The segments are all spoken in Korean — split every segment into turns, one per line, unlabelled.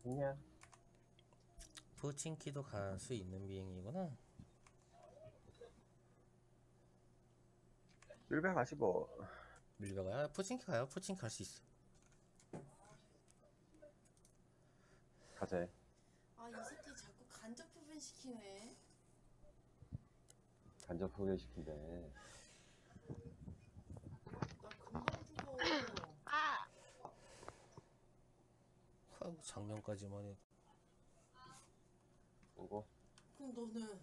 그냥
포친키도 갈 수 있는 비행이구나.
밀배 가시고
밀려가요? 포친키 가요? 포친키 갈 수 있어.
가재.
아, 이 새끼 자꾸 간접 후변 시키네.
간접 소개시킨대.
나 금방 죽어.
아이고, 작년까지만 해도.
오고
그럼 너는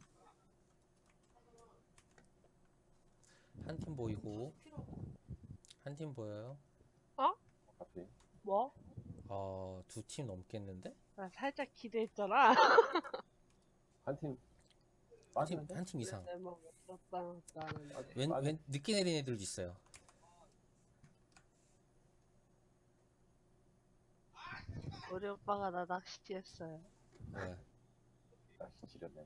한 팀 보이고,
피라고.
한 팀 보여요.
어?
카피.
뭐?
두 팀 넘겠는데?
나 살짝 기대했잖아.
한팀 빠지는데?
한 팀 이상.
내맘 없었다는.
웬 늦게 내린 애들도 있어요.
우리 오빠가 나 낚시했어요.
네.
날씨 지렸네.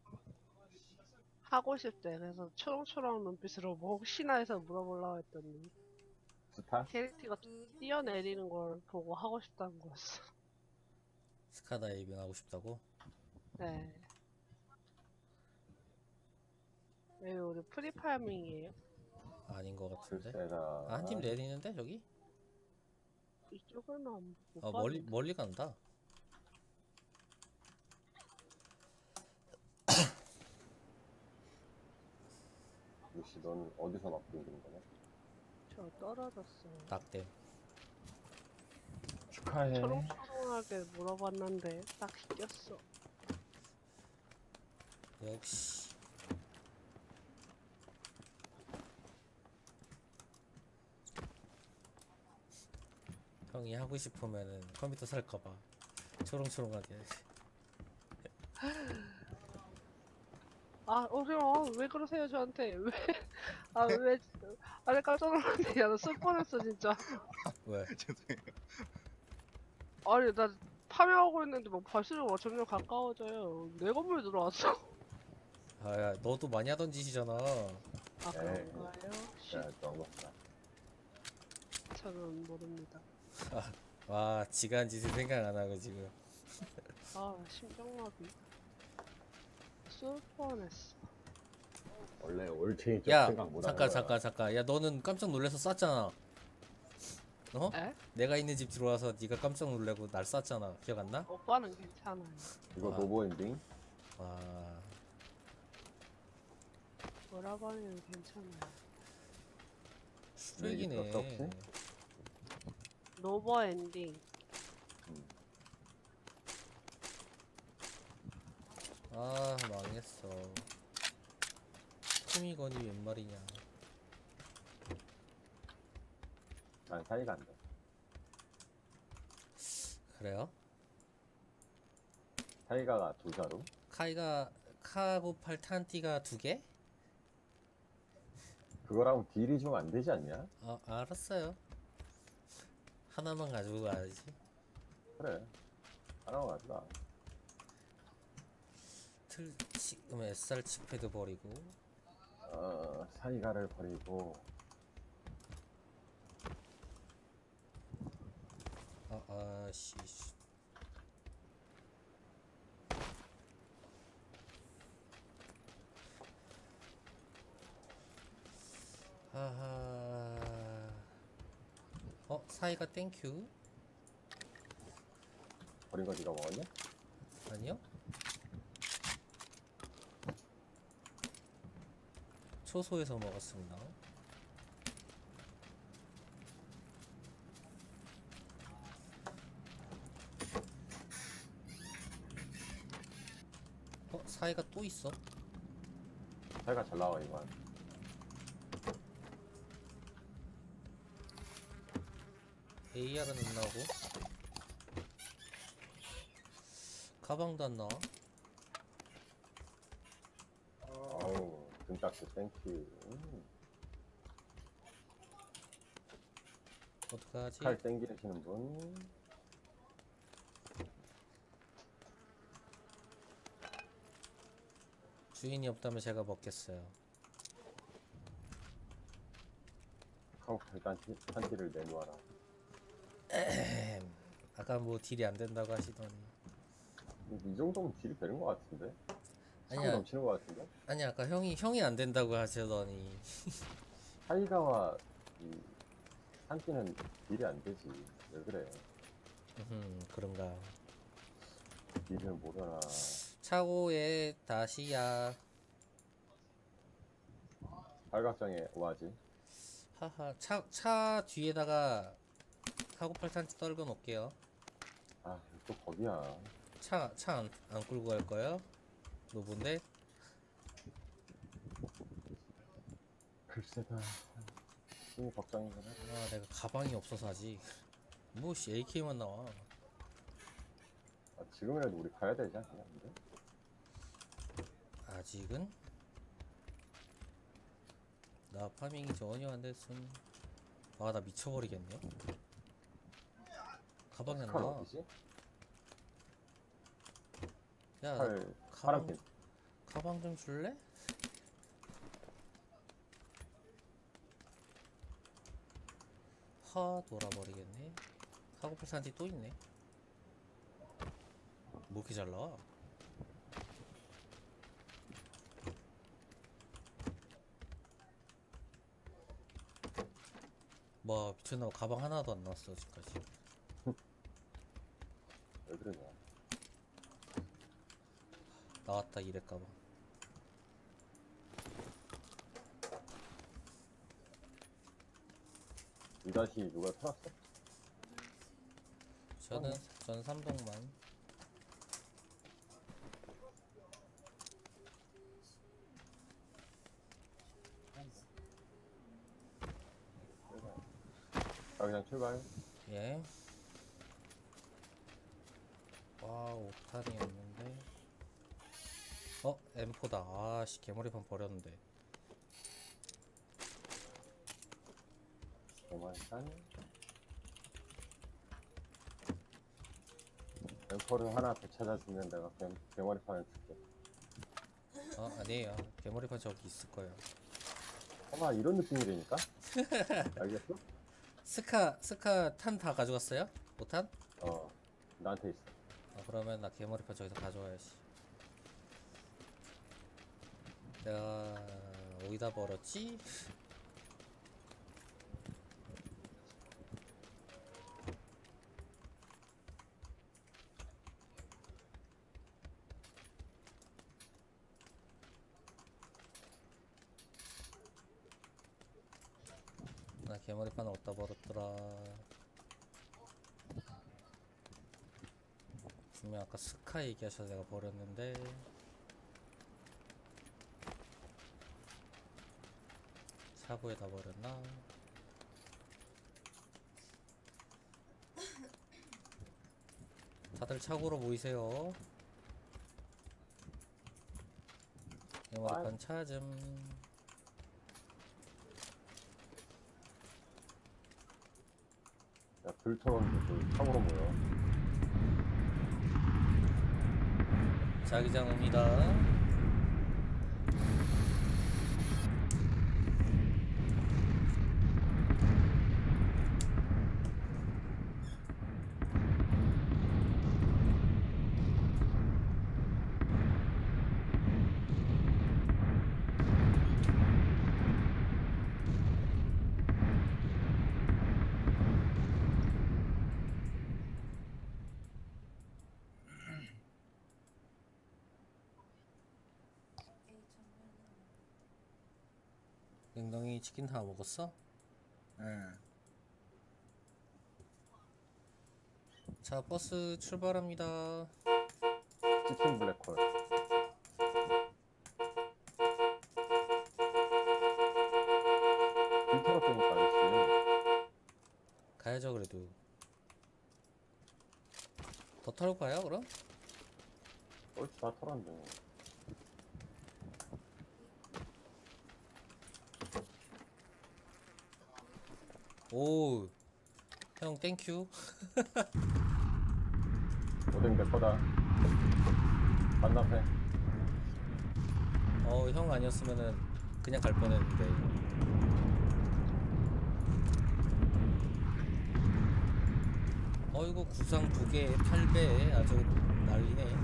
하고 싶대. 그래서 초롱초롱 눈빛으로 뭐 혹시나 해서 물어보려고 했더니
스타?
캐릭터가 뛰어내리는 걸 보고 하고 싶다는 거였어.
스카다이빙 하고 싶다고?
네. 왜 우리 프리파밍이에요?
아닌 것 같은데.
글쎄다.
한 팀 내리는데 저기?
이쪽은 못
멀리
봤는데.
간다.
루시 넌 어디서 맞고 있는 거냐?
저 떨어졌어요.
낙댐.
축하해.
초롱초롱하게 물어봤는데 딱 시켰어.
역시. 형이 하고 싶으면은 컴퓨터 살까봐 초롱초롱하게.
왜 그러세요, 저한테? 왜, 나 깜짝 놀랐네. 야, 나 쓸 뻔했어, 진짜.
왜?
아니, 나 파밍하고 있는데 막 발수록 막 점점 가까워져요. 내 건물 들어왔어.
야, 너도 많이 하던 짓이잖아.
아,
에이.
그런가요?
야, 넘었다.
저는 모릅니다.
와, 지가 한 짓을 생각 안 하고 지금.
심장마비. 쏠 뻔했어.
원래 올체인 좀
야,
생각 못 하는
잠깐. 야, 너는 깜짝 놀라서 쐈잖아. 어?
에?
내가 있는 집 들어와서 네가 깜짝 놀래고 날 쐈잖아. 기억 안 나?
오빠는 괜찮아요.
이거
아.
노보 엔딩?
와,
오라버니는 괜찮아요.
쓰레기네.
필요 없지?
노버 엔딩.
아, 망했어. 토미건이 웬 말이냐.
난 사이가 안 돼.
그래요?
사이가가 도자루?
카이가 카고팔 탄띠가 두 개?
그거랑 딜이 좀 안 되지 않냐?
알았어요. 하나만 가지고 가야지.
그래. 하나만 가져가.
그럼 SR 칩패드 버리고.
사이가를 버리고.
씨. 사이가 땡큐.
버린 거 네가 먹었냐?
아니요? 초소에서 먹었습니다. 사이가 또 있어?
사이가 잘 나와 이건.
AR은 안 나오고 가방도 안 나와.
어우, 등딱지 땡큐.
어떡하지?
칼 땡기시는 분.
주인이 없다면 제가 먹겠어요.
하고 일단 한티를 내놓아라.
아까 뭐 딜이 안 된다고 하시더니.
이 정도면 딜이 되는 것 같은데? 차고
아니야.
넘치는 것 같은데?
아니 아까 형이 안 된다고 하시더니.
타이가와 이 산띠는 딜이 안 되지. 왜 그래?
그런가.
딜을 모르나.
차고에 다시야.
팔각정에 와지.
하하. 차 뒤에다가 카고팔탄 떨궈 놓을게요.
아, 또 거기야.
차 안 끌고 갈 거예요? 노본데?
글쎄다. 힘이 걱정이구나.
아, 내가 가방이 없어서 아직. 뭐씨 AK만 나와.
아, 지금이라도 우리 가야 되지 않냐, 근데?
아직은? 나 파밍이 전혀 안 됐음. 아, 나 미쳐버리겠네. 가방이 안
칼
나와.
어디지?
야, 나
칼, 파란핀.
가방 좀 줄래? 돌아버리겠네. 카고팔산티 또 있네. 뭐 이렇게 잘 나와? 뭐 미쳤나 봐. 가방 하나도 안 나왔어 지금까지.
왜 그러냐.
나왔다 이래 가방.
이 다시 누가 털었어?
전 삼동만.
아, 그냥 출발.
예. 와, 옥탄이 없는데. M4다. 아씨, 개머리판 버렸는데.
개만산. 뱀퍼를 하나 더 찾아주면 내가 개머리판을 줄게.
아니에요. 개머리판 저기 있을 거예요.
아마 이런 느낌이라니까? 알겠어?
스카 탄 다 가져갔어요? 5탄?
나한테 있어.
그러면 나 개머리판 저기서 가져와야지. 내가 어디다 버렸지? 나 개머리판 어디다 버렸더라. 분명 아까 스카 얘기하셔서 내가 버렸는데. 차고에다 버렸나? 다들 차고로 모이세요. 개머리판 찾음.
야, 불터는 창으로 모여.
자기장 옵니다. 냉동이 치킨 다 먹었어?
응.
자, 버스 출발합니다.
치킨 블랙홀. 불터났다니까, 아저씨.
가야죠, 그래도. 더 털고 가요, 그럼?
얼추 다 털었는데.
오, 형 땡큐.
오뎅 내 거다. 반납해.
형 아니었으면은 그냥 갈 뻔했는데. 어이구 구상 2개 8배 아주 난리네.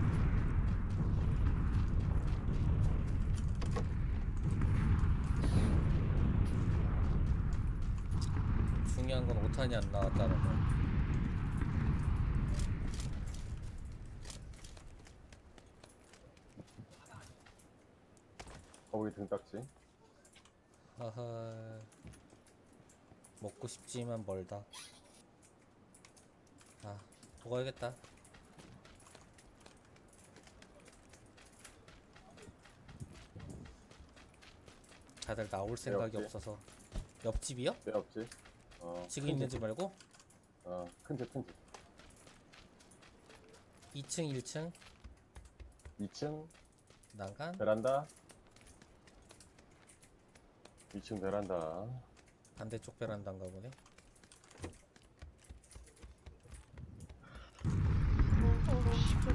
중요한 건 5탄이 안 나왔다는 거.
거북이 등딱지.
하하. 먹고 싶지만 멀다. 아, 먹어야겠다. 다들 나올 생각이
없지?
없어서. 옆집이요?
왜 없지?
지금 있는 집 말고?
큰 집.
2층, 1층?
2층
난간?
베란다. 2층 베란다.
반대쪽 베란다인가 보네.
씨발.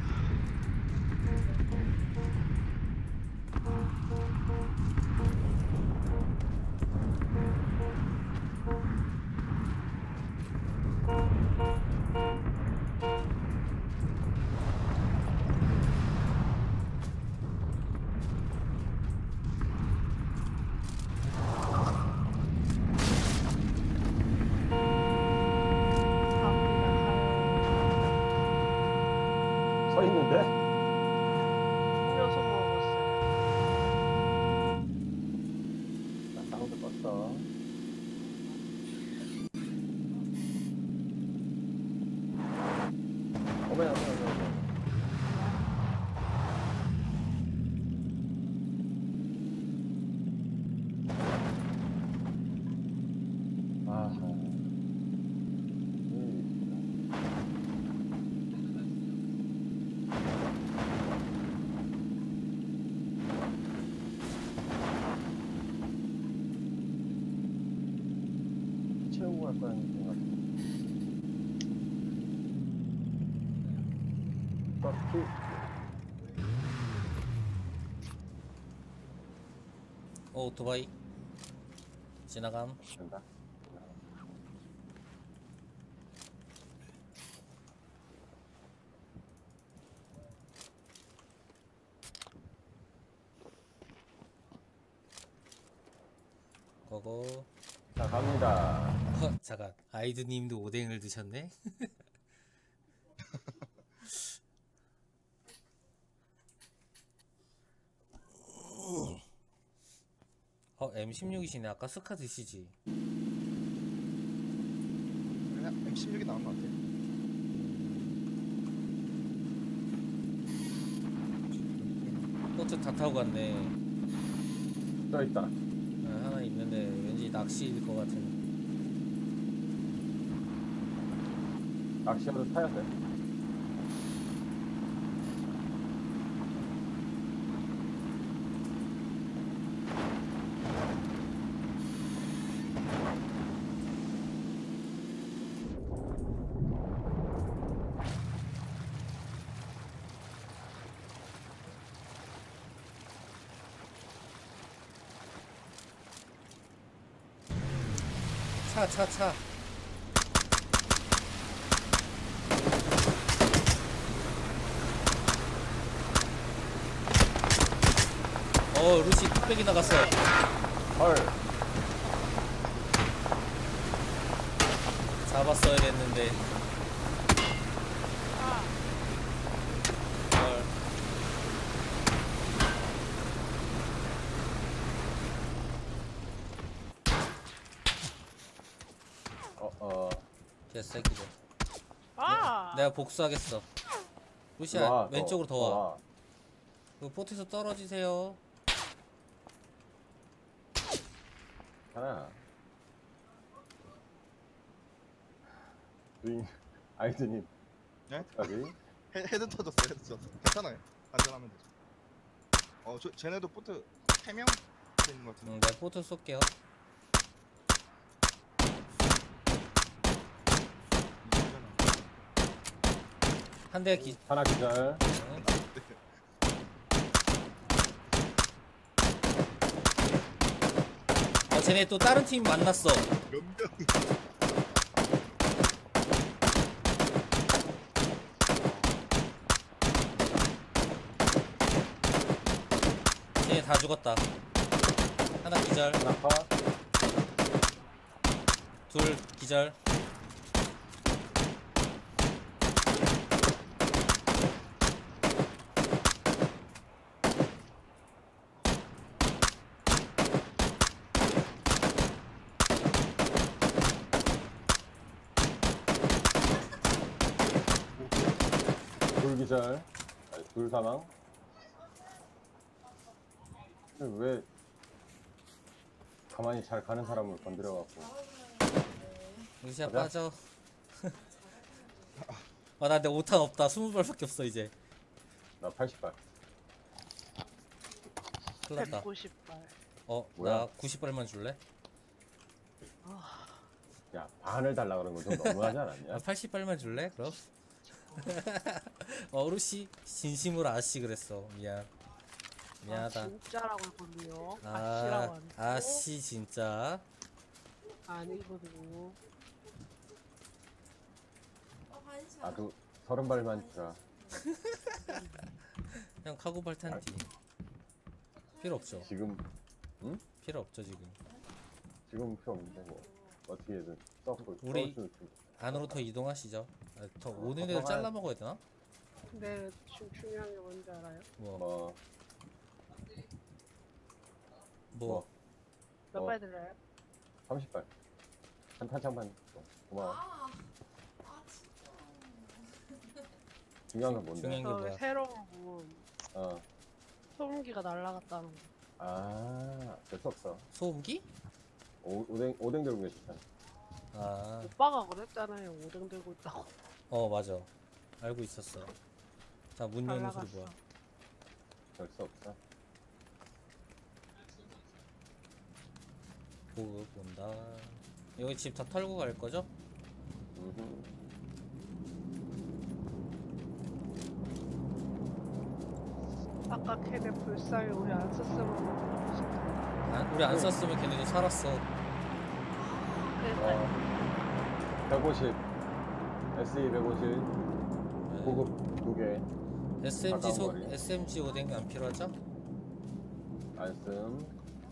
서 있는데?
음료수 먹었어요.
나 사운드 껐어. 어머나. 아하. 채우고 갈 거라는 생각. 빡키.
오토바이 지나감.
된다.
거고.
자, 갑니다.
잠깐, 아이드님도 오뎅을 드셨네? M16이시네. 아까 스카 드시지?
그냥 M16이 나온 것 같아.
보트 다 타고 갔네.
또 있다.
하나 있는데 왠지 낚시일 것 같은.
낚시어도 타야 돼.
차. 루시 뚝배기 나갔어.
헐.
잡았어야 됐는데. 헐. 개새끼들. 내가 복수하겠어. 루시야,
와,
왼쪽으로 더 와. 그 보트에서 떨어지세요.
하나. 아이드님.
네?
여기.
헤드 터졌어. 괜찮아요. 안전하면 되죠. 쟤네도 보트 3명 있는 것 같은데.
내가 보트 쏠게요. 한 대
하나 기절.
쟤네 또 다른 팀 만났어.
연병.
다 죽었다. 하나 기절,
하나 파.
둘 기절.
둘 기절. 아니, 둘 사망. 근데 왜 가만히 잘 가는 사람을 건드려갖고.
루시아
가자.
빠져. 아, 나 근데 5탄 없다. 20발밖에 없어 이제.
나 80발.
큰일 났다.
190발.
나
뭐야?
90발만 줄래?
야, 반을 달라 그런 건 좀 너무하지 않았냐?
80발만 줄래? 그럼? 루시 진심으로 아씨 그랬어. 미안. 미안하다.
아, 진짜라고 했거든요.
아,
아씨라고 안 했고.
아씨 진짜.
아니거든요.
반샷.
나도 30발만 주라.
형 카고발 탄띠. 필요 없죠.
지금
필요 없죠 지금.
지금 필요 없는데 뭐 어떻게든 썩고
우리-
썩을 수
안으로 더 이동하시죠. 더 오는 애들
가봐야-
잘라 먹어야 되나?
근데 지금 중요한 게 뭔지 알아요?
뭐
뭐
몇
어.
발 들어요?
30발 한 탄창만 줘. 고마워.
아 진짜.
중요한 건 뭔데?
중요한 게
저
뭐야?
새로운 부분
어.
소음기가 날아갔다는 거.
아, 될 수 없어.
소음기?
오뎅 들고 계시잖아.
아,
오빠가 그랬잖아요. 오뎅 들고 있다고.
맞아. 알고 있었어. 자, 문 여는 소리
날아갔어.
뭐야?
될 수 없어.
보급 온다. 여기 집 다 털고 갈 거죠?
음흠.
아까 걔네 불쌍히 우리 안 썼으면
우리 안 썼으면 걔네도 살았어.
그러니까
150 SE 150
네.
고급 2개
SMG
가까운 거리.
SMG 오뎅 안 필요하죠?
안씀.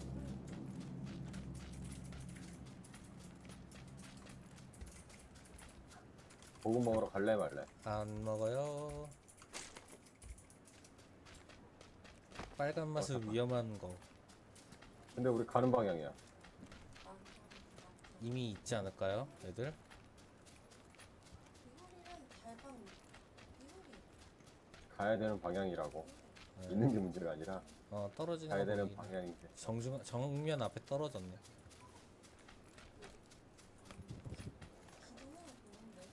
고급 먹으러 갈래 말래?
안 먹어요. 빨간 맛은 위험한 거
근데 우리 가는 방향이야.
이미 있지 않을까요, 애들?
이거리랑 달방 이거리.
가야 되는 방향이라고.
네.
있는 게 문제가 아니라
떨어지는
가야
거
되는
보이긴 해.
방향인데.
정면 앞에 떨어졌네.
기동은 보는데.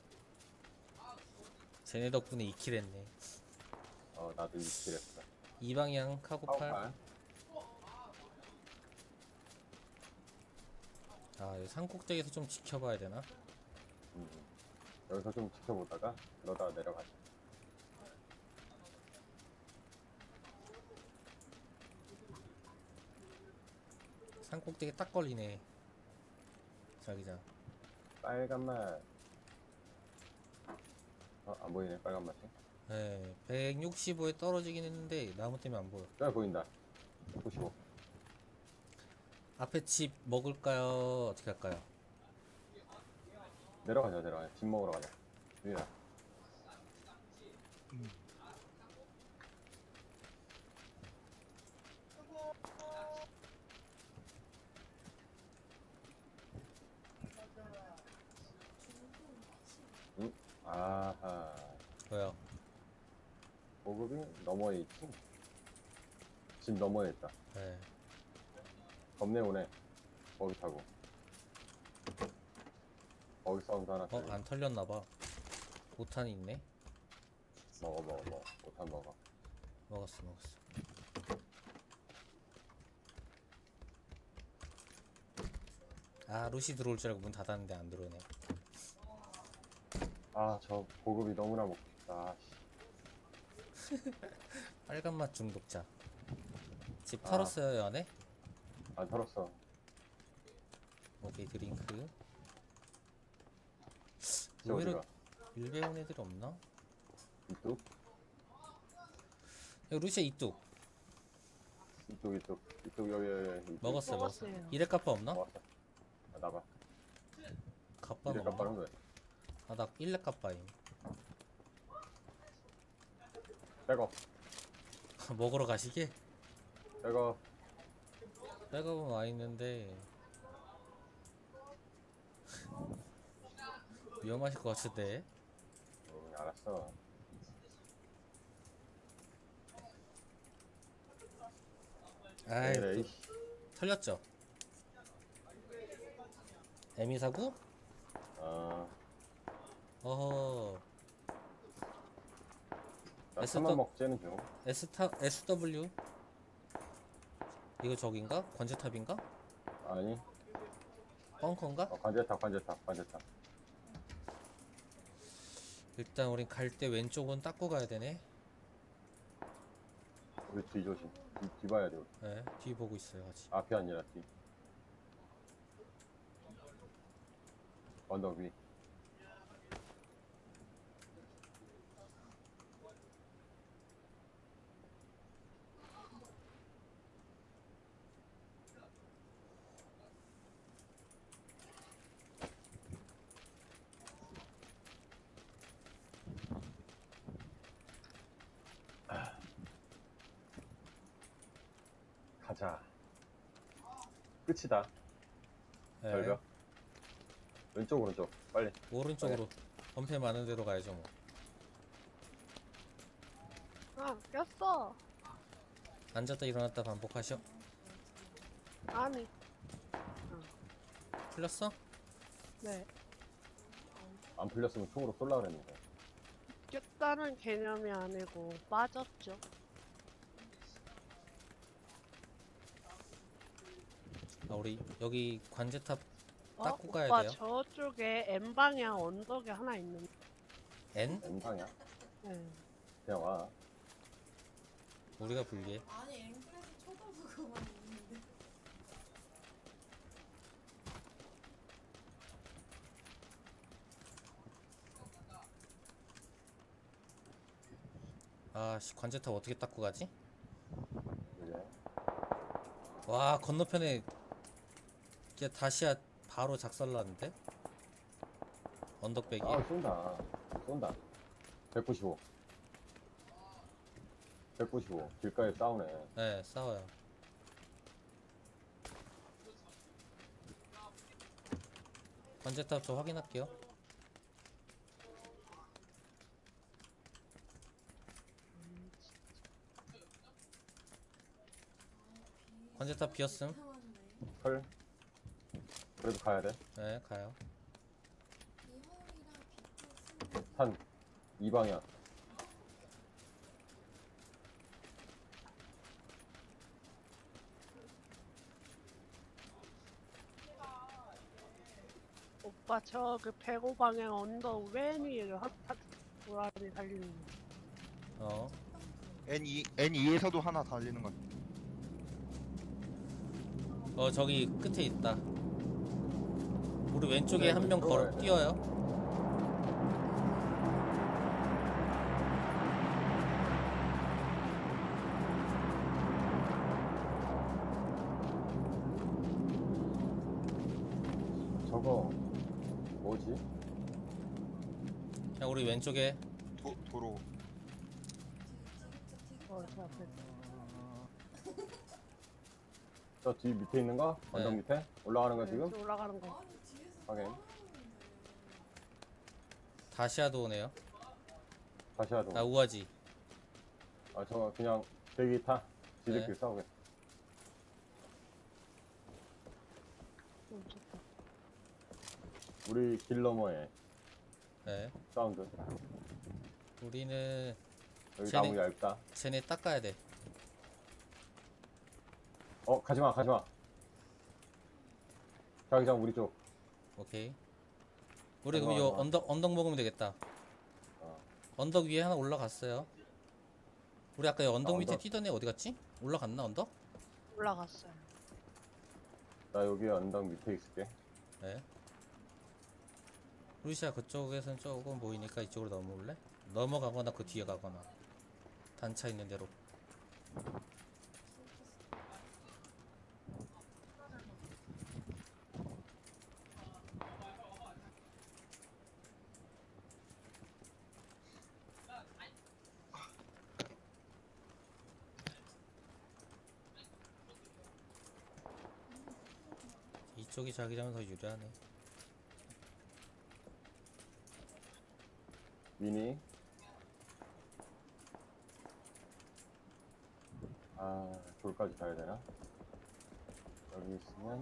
쟤네 덕분에 2킬 했네.
나도 이킬했어.
이 방향 카고팔. 여기 산꼭대기에서 좀 지켜봐야 되나?
여기서 좀 지켜보다가 그러다 내려가자.
산꼭대기 딱 걸리네. 자기장.
빨간 맛. 안 보이네 빨간 맛이.
네, 165에 떨어지긴 했는데 나무 때문에 안 보여.
잘 보인다. 95.
앞에 집 먹을까요? 어떻게 할까요?
내려가자. 집 먹으러 가자. 유인아. 아하.
뭐야?
보급이 너머에 있지? 집 너머에 있다.
네.
겁내 오네. 거기 타고. 거기 사운드 하나 들려.
안 털렸나봐. 5탄이 있네.
먹어. 못한 먹어.
먹었어. 루시 들어올 줄 알고 문 닫았는데 안 들어오네.
저 보급이 너무나 먹고 싶다.
빨간 맛 중독자. 집
아.
털었어요, 안에?
안 털었어.
오케이, 드링크.
쟤
의외로
어디가?
일 배운 애들이 없나?
이뚝?
야, 루시아 이뚝.
이쪽 여기
먹었어.
먹었어요.
이래 까빠 없나?
먹었어. 아, 나봐.
까빠
이래
없나?
깜빡한 거야.
아나 1렙 까빠임.
백업.
먹으러 가시게?
백업.
백업은 와 있는데 위험하실 것 같은데.
알았어.
아이
그래,
또
이씨.
털렸죠? 에미 사구?
어,
어허.
나
에스더-
천만 먹지는 중.
SW? 이거 저긴가? 관제탑인가?
아니,
벙커인가?
관제탑.
일단 우린 갈 때 왼쪽은 닦고 가야 되네.
우리 뒤 조심. 뒤 봐야 돼. 우리.
네, 뒤 보고 있어요 같이.
앞이 아니라 뒤. 언덕 위. 가자. 끝이다.
네,
절벽. 왼쪽 오른쪽. 빨리.
오른쪽으로 범패 많은 데로 가야죠 뭐.
아, 꼈어.
앉았다 일어났다 반복하셔.
아니,
풀렸어?
네.
안 풀렸으면 총으로 쏠라 그랬는데.
꼈다는 개념이 아니고 빠졌죠.
아 우리 여기 관제탑
어?
닦고 가야
오빠
돼요.
저쪽에 N방향 언덕에 하나 있는.
N?
N방이야.
네.
그냥 와.
우리가 불리해.
아니 앵글에서 쳐다보고만 있는데.
아씨 관제탑 어떻게 닦고 가지?
그래.
와 건너편에 이제 다시야 바로 작살나는데? 언덕배기.
아, 쏜다. 195. 195. 길가에 싸우네.
네 싸워요. 관제탑 저 확인할게요. 관제탑 비었음.
나왔네.
헐. 그래도 가야 돼.
네 가요.
이하이랑 비트 쓰는
한 2방향.
오빠 저 그 105방향 언덕 왼 위에 핫 고라니 달리는 거.
어
N2에서도 하나 달리는 것 같아.
저기 끝에 있다. 우리 왼쪽에
네,
한 명 걸어
들어와야 돼.
뛰어요.
저거 뭐지?
그냥 우리 왼쪽에
도로.
저 앞에.
저 뒤 밑에 있는 거? 언덕
네.
밑에? 올라가는 거 지금?
왼쪽 올라가는 거.
아니 뒤에서
확인.
다시아도 오네요.
다시 하자.
아 우아지.
아, 저거 그냥 대기 타. 지들끼리
네.
싸우게.
멈췄다.
우리 길 너머에
네.
사운드.
우리는
여기
쟤네-
나무 얇다.
쟤네 닦아야 돼.
가지마. 자기장 우리 쪽.
오케이. 우리 그럼 요
잠깐만.
언덕 먹으면 되겠다.
어.
언덕 위에 하나 올라갔어요. 우리 아까 이 언덕 밑에
언덕.
뛰던 애 어디 갔지? 올라갔나 언덕?
올라갔어요.
나 여기 언덕 밑에 있을게.
네. 루시아 그쪽에선 조금 보이니까 이쪽으로 넘어올래? 넘어가거나 그 뒤에 가거나 단차 있는 대로. 이쪽이 자기장은 더 유리하네.
미니. 아, 돌까지 가야 되나? 여기 있으면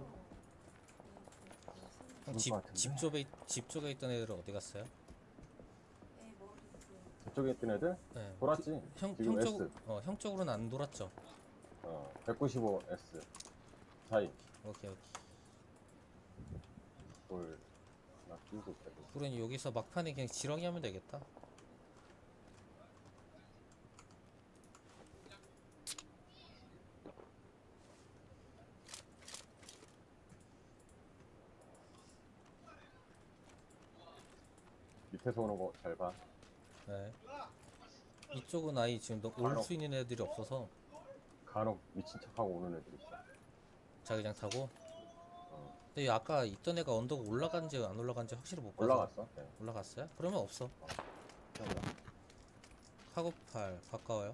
형,
죽을 것 같은데?
집 쪽에 있던 애들은 어디 갔어요?
애 머리 보여.
저쪽에 있던 애들
네.
돌았지.
형
지금
쪽,
S.
형 쪽으로는 안 돌았죠?
195S 사이
오케이.
돌 하나 끼고 있다.
우린 여기서 막판에 그냥 지렁이 하면 되겠다.
밑에서 오는 거 잘 봐.
네. 이쪽은 아예 지금 올 수 있는 애들이 없어서
간혹 미친 척하고 오는 애들 있어.
자기장 타고.
어,
근데 아까 있던 애가 언덕 올라간지 안 올라간지 확실히 못 봐서.
올라갔어. 네.
올라갔어요? 그러면 없어.
태운다.
카고팔 가까워요.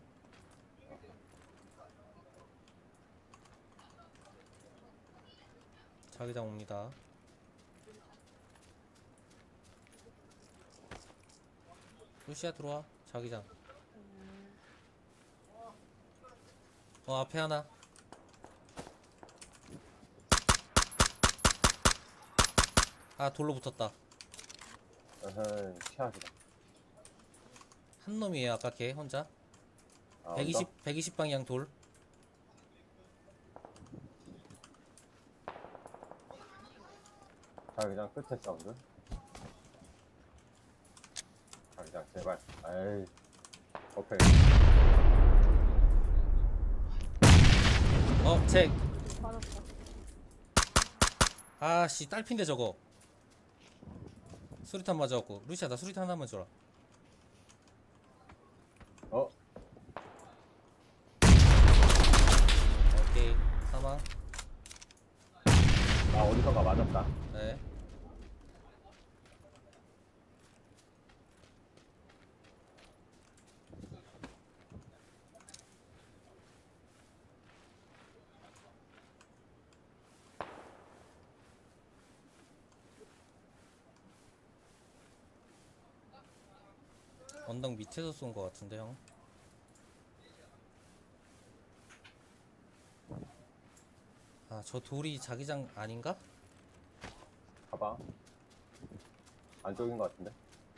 자기장 옵니다. 루시아 들어와. 자기장. 앞에 하나. 아, 돌로 붙었다.
에헤이, 최악이다.
한 놈이에요. 아까 걔 혼자.
아,
120 방향 돌.
자기장 끝에 사운드. 자기장 제발. 아이, 오케이.
잭.
맞았다.
아씨, 딸핀데 저거. 수리탄 맞아갖고. 루시아, 나 수리탄 하나만 줘라. 오케이, 사망.
나 어디선가 맞았다.
네. 언덕 밑에서 쏜 거 같은데, 형. 아, 저 돌이 자기장 아닌가?
봐봐. 안쪽인 것 같은데.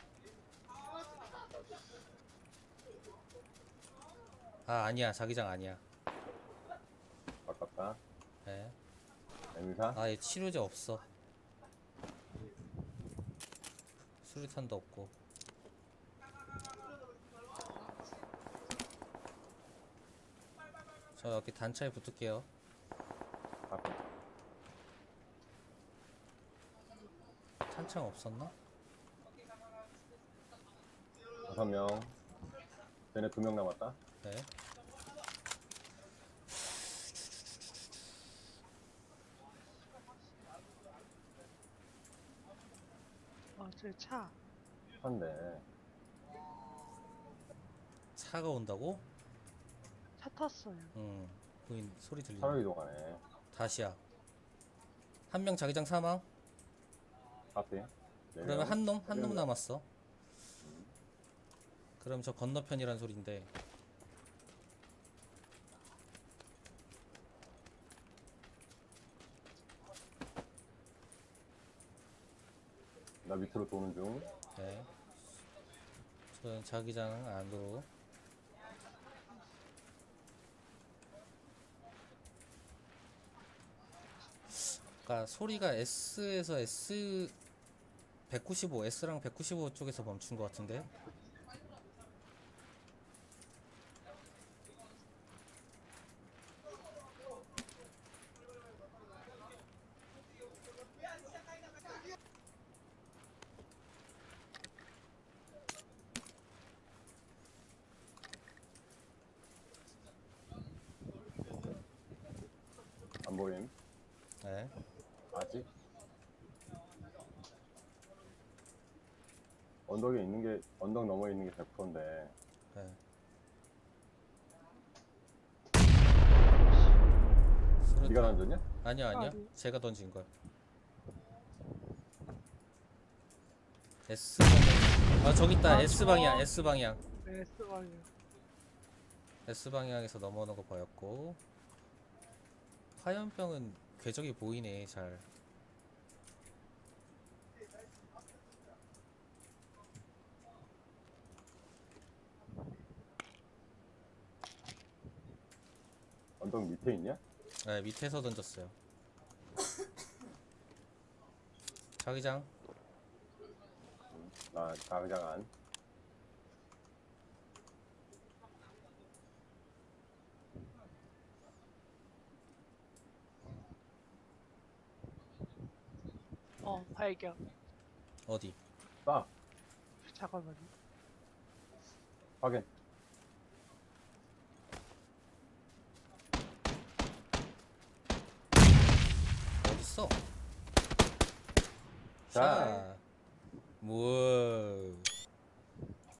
아, 아니야. 자기장 아니야.
아깝다.
네.
M24.
아, 얘 치료제 없어. 수리탄도 없고. 저 여기 단차에 붙을게요.
앞에.
탄창 없었나?
5명. 쟤네 2명 남았다.
네.
저 차.
한 대.
차가 온다고?
차 탔어요.
보인 소리 들리네.
차로 이동하네.
다시야. 한 명 자기장 사망.
앞에. 네
그러면
명.
한 놈
명.
남았어. 그럼 저 건너편이란 소린데.
나 밑으로 도는 중.
네. 저는 자기장 안으로. 아까 소리가 S에서 S 195, S랑 195 쪽에서 멈춘 것 같은데.
안 보임.
네.
아직. 언덕에 있는 게, 언덕 너머에 있는 게 100%인데.
네.
네가 던졌냐?
아니야.
아니.
제가 던진 거야. S 방향. 아 저기 있다.
아,
S
저-
방향. S 방향.
네, S방이요.
S 방향에서 넘어오는 거 보였고. 화염병은 궤적이 보이네 잘.
언덕 밑에 있냐?
네, 밑에서 던졌어요. 자기장.
나 자기장 안.
발견.
어디?
쏴.
잠깐만요.
확인.
어딨어?
자.
샷. 우와.